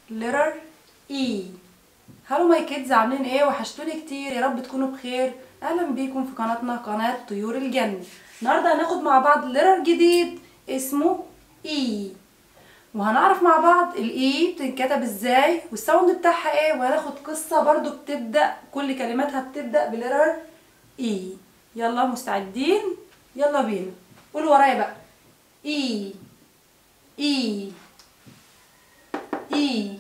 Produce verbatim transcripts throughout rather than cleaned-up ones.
letter E. هالو ماي كيدز، عاملين ايه؟ وحشتوني كتير، يا رب تكونوا بخير. اهلا بيكم في قناتنا قناة طيور الجنة. النهارده هناخد مع بعض letter جديد اسمه E، وهنعرف مع بعض الاي بتنكتب ازاي والساوند بتاعها ايه، وهناخد قصة برضو بتبدأ كل كلماتها بتبدأ بليتر اي. يلا مستعدين؟ يلا بينا، قولوا ورايا بقى. اي اي اي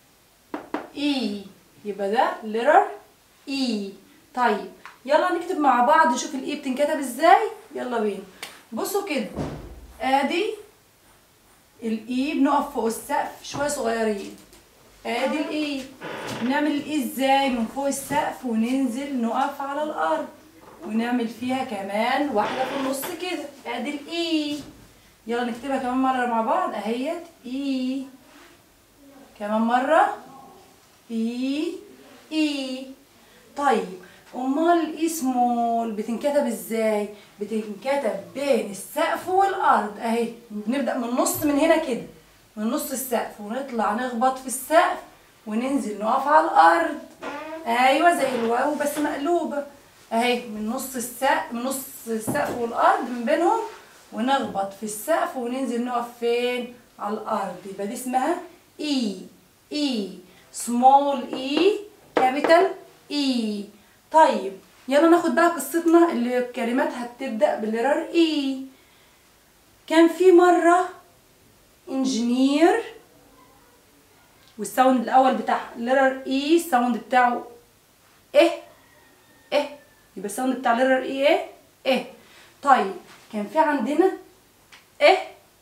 اي، يبقى ده ليتر اي. طيب يلا نكتب مع بعض نشوف الاي بتنكتب ازاي. يلا بينا، بصوا كده، ادي الاي بنقف فوق السقف شويه صغيرين. ادي الاي، بنعمل الاي ازاي؟ من فوق السقف وننزل نقف على الارض ونعمل فيها كمان واحده في النص كده. ادي الاي. يلا نكتبها كمان مره مع بعض اهيت. اي كمان مره. اي اي. طيب امال الاي سمول بتنكتب ازاي؟ بتنكتب بين السقف والارض اهي. بنبدا من النص من هنا كده، من نص السقف، ونطلع نخبط في السقف وننزل نقف على الارض. ايوه زي الواو بس مقلوبه اهي، من نص السقف، من نص السقف والارض من بينهم، ونخبط في السقف وننزل نقف فين؟ على الارض. يبقى دي اسمها اي. اي سمول اي كابيتال اي. طيب يلا ناخد بقى قصتنا اللي كلماتها بتبدأ بالليتر اي. كان في مرة انجينير، والساوند الاول بتاع الليتر اي الساوند بتاعه ايه ايه، يبقى الساوند بتاع الليتر اي ايه ايه. طيب كان في عندنا ايه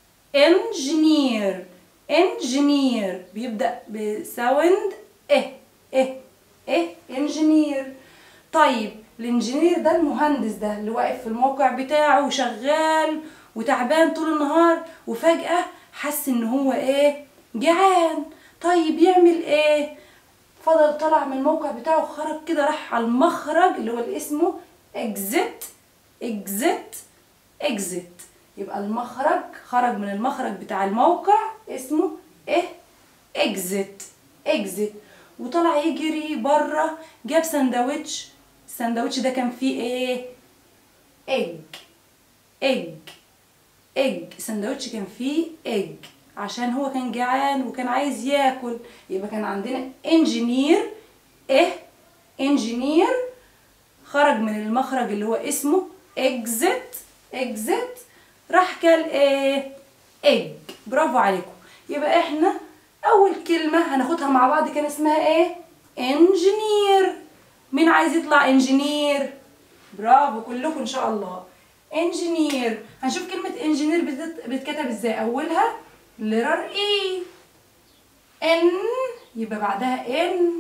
انجينير. انجينير بيبدأ بساوند ايه ايه ايه انجينير. طيب الانجينير ده المهندس ده اللي واقف في الموقع بتاعه وشغال وتعبان طول النهار، وفجأة حس ان هو ايه؟ جعان. طيب يعمل ايه؟ فضل طلع من الموقع بتاعه، خرج كده راح على المخرج اللي هو اللي اسمه اكزيت. اكزيت اكزيت، يبقى المخرج، خرج من المخرج بتاع الموقع اسمه ايه؟ اكزيت اكزيت. وطلع يجري بره، جاب سندوتش. السندوتش ده كان فيه ايه؟ ايج. ايج ايج. السندوتش كان فيه ايج عشان هو كان جعان وكان عايز ياكل. يبقى كان عندنا انجينير ايه انجينير، خرج من المخرج اللي هو اسمه اكزيت اكزيت، راح كل ايه؟ ايج. برافو عليكم. يبقى احنا اول كلمه هناخدها مع بعض كان اسمها ايه؟ انجينير. مين عايز يطلع انجينير؟ برافو كلكم ان شاء الله. انجينير. هنشوف كلمه انجينير بتتكتب ازاي. اولها ليتر اي، ان يبقى بعدها ان،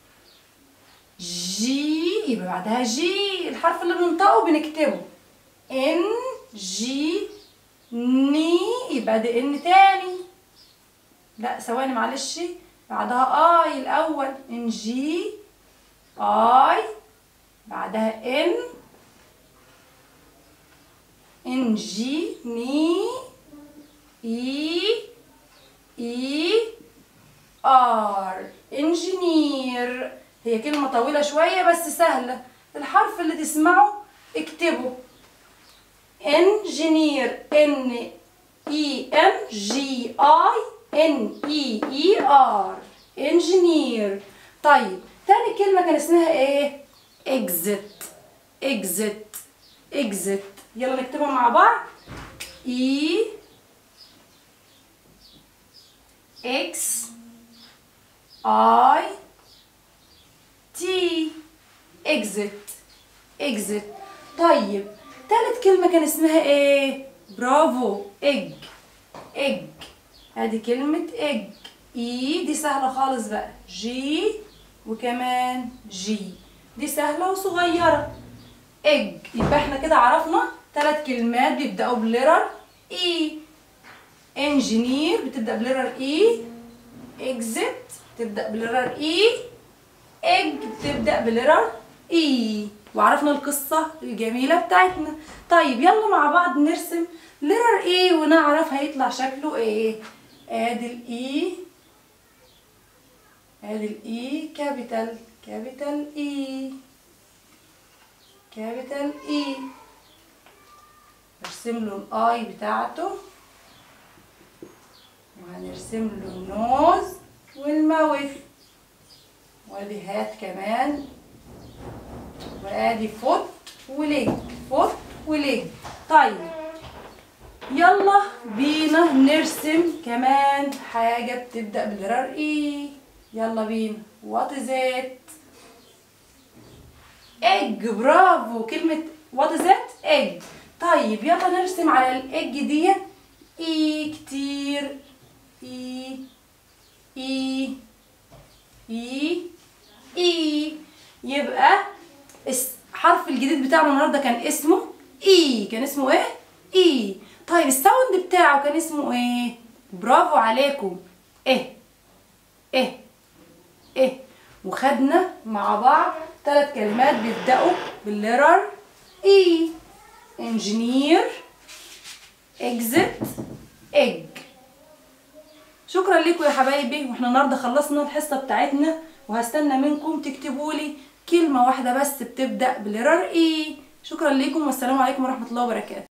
جي يبقى بعدها جي، الحرف اللي بننطقه بنكتبه ان جي. ني يبقى ده ان تاني. لا ثواني معلش، بعدها اي الاول. ان جي اي، بعدها ان، ان جي ني اي اي ار. انجينير. هي كلمة طويلة شوية بس سهلة، الحرف اللي تسمعه اكتبه. انجينير ان اي ام جي اي ان اي اي ار. انجينير. طيب تاني كلمة كان اسمها ايه؟ اكزيت اكزيت اكزيت. يلا نكتبها مع بعض. اي اكس اي تي. اكزيت اكزيت. طيب تالت كلمة كان اسمها ايه؟ برافو، ايج ايج. ادي كلمة ايج. اي دي سهلة خالص بقى، جي وكمان جي، دي سهلة وصغيرة. ايج. يبقى احنا كده عرفنا ثلاث كلمات بيبدأوا بليتر اي. انجينير بتبدأ بليتر اي، اكزيت بتبدأ بليتر اي، ايج بتبدأ بليتر اي. وعرفنا القصة الجميلة بتاعتنا. طيب يلا مع بعض نرسم ليتر اي ونعرف هيطلع شكله ايه. ادي الاي ادي الاي كابيتال، كابيتال اي، كابيتال اي. نرسم له الاي بتاعته، وهنرسم له النوز والماوث، وادي هات كمان، وادي فوت وليج، فوت وليج. طيب يلا بينا نرسم كمان حاجة بتبدأ باللتر اي. يلا بينا. وات از ات؟ ايج. برافو، كلمة وات از ات ايج. طيب يلا نرسم على الايج دي اي كتير. اي اي اي اي. يبقى الحرف الجديد بتاعنا النهارده كان اسمه اي. كان اسمه ايه؟ اي. طيب الساوند بتاعه كان اسمه ايه؟ برافو عليكم، ايه ايه ايه. وخدنا مع بعض ثلاث كلمات بيبدأوا باللتر اي: انجينير، اكزيت، ايج. شكرا لكم يا حبايبي، واحنا النهارده خلصنا الحصه بتاعتنا، وهستنى منكم تكتبوا لي كلمه واحده بس بتبدأ باللتر اي. شكرا لكم والسلام عليكم ورحمه الله وبركاته.